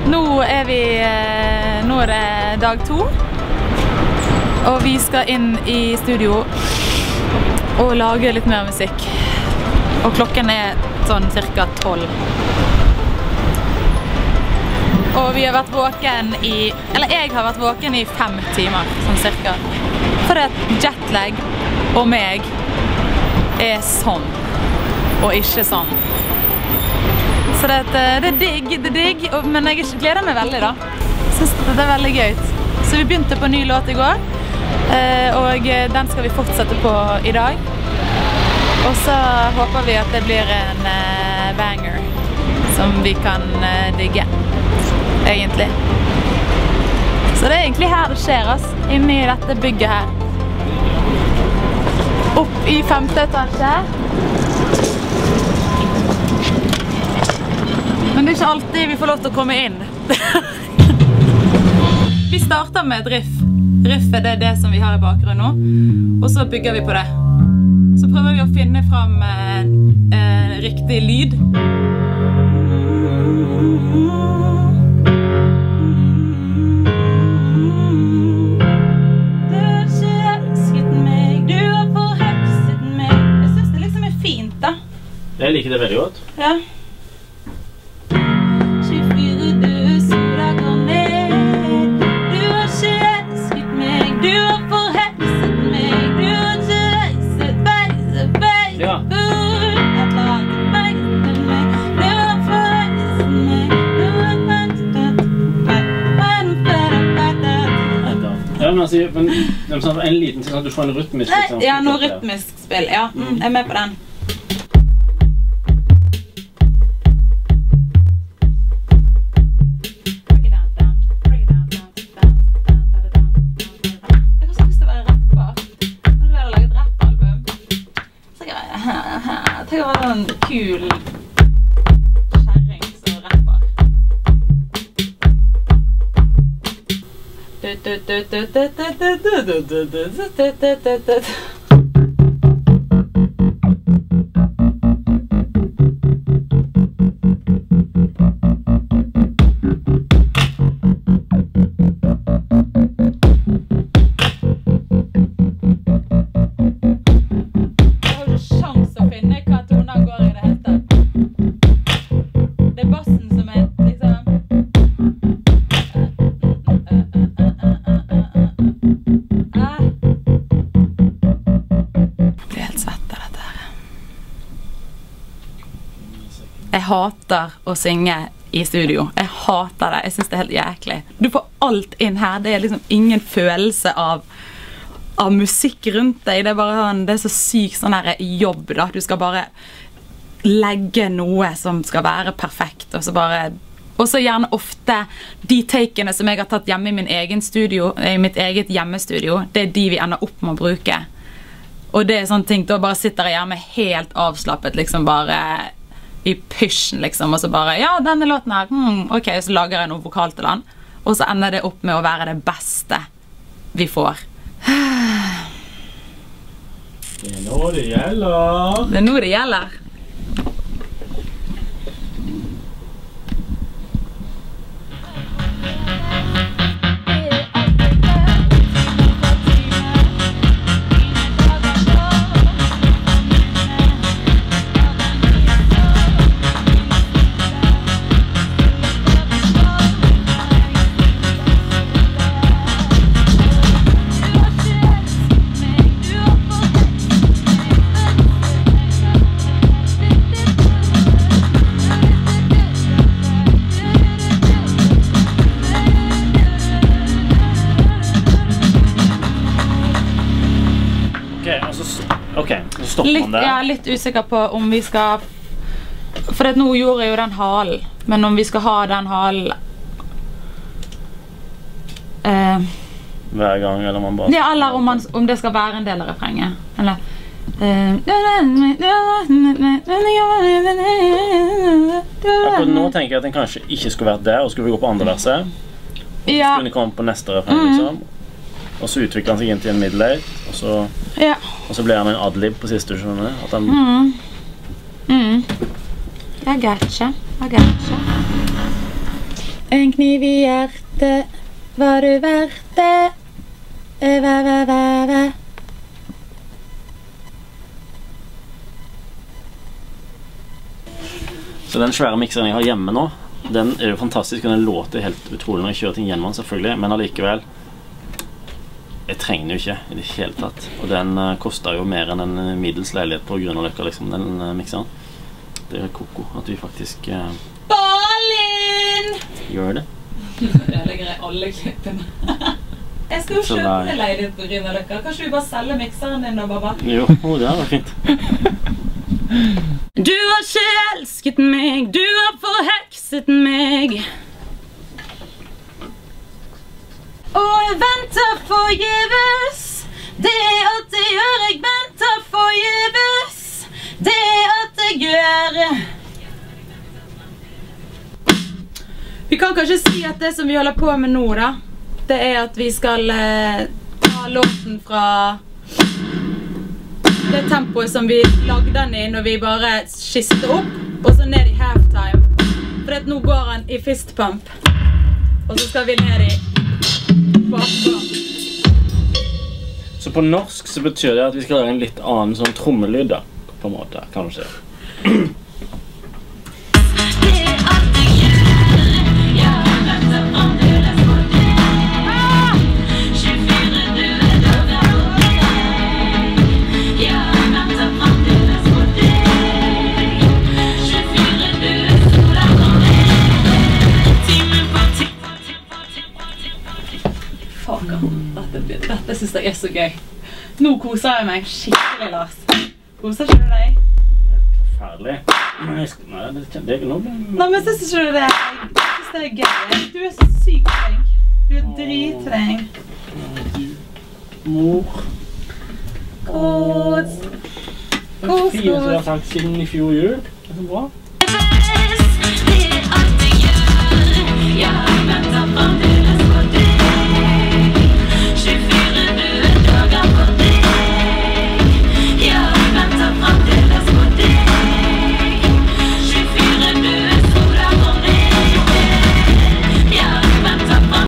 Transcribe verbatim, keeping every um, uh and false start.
Nå er vi, nå er det dag to, og vi skal inn i studio og lage litt mer musikk. Og klokken er sånn cirka tolv. Og vi har vært våken i, eller jeg har vært våken i fem timer, sånn cirka. For det jetlag og meg er sånn, og ikke sånn. Så det, det er digg, det er digg, men jeg gleder meg veldig da. Jeg synes det er veldig gøy. Så vi begynte på en ny låt i går, og den skal vi fortsette på i dag. Og så håper vi at det blir en banger som vi kan digge, egentlig. Så det er egentlig her det skjer, ass, inne i dette bygget her. Opp i femte etasje. Men det er ikke alltid vi får lov til å komme inn. Vi starter med et riff. Riffet det er det som vi har i bakgrunnen nå. Og så bygger vi på det. Så prøver vi å finne frem eh, eh, riktig lyd. Du har ikke elsket meg, du har forhekset meg. Jeg synes det liksom er fint da. Jeg liker det veldig godt. Ja. Men en liten ting sånn at du får en rytmisk liksom, ja, noe rytmisk spill, ja, mm, jeg er med på den. Jeg har så lyst til å være rapper. Jeg har lyst til å lage et rappalbum. Så jeg tenker å være en kul kjerring som rapper. Jeg hater å synge i studio. Jeg hater det. Jeg synes det er helt jæklig. Du får alt inn her. Det er liksom ingen følelse av, av musikk rundt deg. Det er bare sånn, det er så sykt sånn her jobb da. Du skal bare legge noe som skal være perfekt, og så bare... Og så gjerne ofte de takene som jeg har tatt hjemme i min egen studio, i mitt eget hjemmestudio, det er de vi ender opp med å bruke. Og det er sånne ting, da bare sitter jeg hjemme helt avslappet, liksom bare... i pysjen liksom, og så bare, ja, denne låten her, hmm, ok, så lager jeg noe vokal til den, og så ender det opp med å være det beste vi får. Det er nå det gjelder. Det er nå det gjelder. Litt, ja, litt usikker på om vi skal, for at nå gjorde jeg jo den halen, men om vi skal ha den halen eh, hver gang, eller man bare... Ja, eller om, man, om det skal være en del av refrenget, eller eh, Akkurat nå tenker jeg at den kanskje ikke skulle vært der, og skulle vi gå på andre verset, og så ja. skulle den komme på neste refreng, liksom. Og så utvikler han seg inn til en middle-eight, og så, ja. og så blir han en adlib på siste, skjønner du? At han... Mm. Mm. I gotcha, I gotcha. En kniv i hjertet, var du verdt det? Væ, væ, væ, væ. Så den svære mikseren jeg har hjemme nå, den er jo fantastisk, og den låter helt utrolig når jeg kjører ting gjennom, selvfølgelig, men allikevel, jeg trenger den jo ikke i det hele tatt. Og den uh, koster jo mer enn en middels leilighet på Grünerløkka, liksom, den uh, mikseren. Det er koko at vi faktisk uh, Balin! gjør det. Jeg legger i alle klippene. Jeg skal jo Så kjøpe nei. en leilighet på Grünerløkka. Kanskje vi bare selger mikseren din da, Baba? Jo, oh, det var fint. Du har ikke elsket meg, du har forhekset meg. Og jeg venter forgjeves. Det er alt jeg gjør, jeg venter forgjeves. Det er alt jeg gjør. Vi kan kanskje si at det som vi holder på med nå da, det er at vi skal eh, ta låten fra det tempoet som vi lagde den i når vi bare skiste opp, og så ned i halftime. For at nå går han i fist pump, og så skal vi ned i bakgård. Så på norsk så betyr det at vi skal lage en litt annen sånn trommelyd da, på en måte, kan du si. Dette, dette synes jeg er så gøy. Nå koser jeg meg skikkelig, Lars. Koser ikke du deg? Det er forferdelig. Nei, nei, det er ikke noe. Nei, men synes ikke du det? Jeg synes det er gøy. Du er så sykt flink. Du er dritflink. Du, mor. Kos. Kos, kos. Det er fire som jeg har sagt siden i fjor jul. Det er så bra.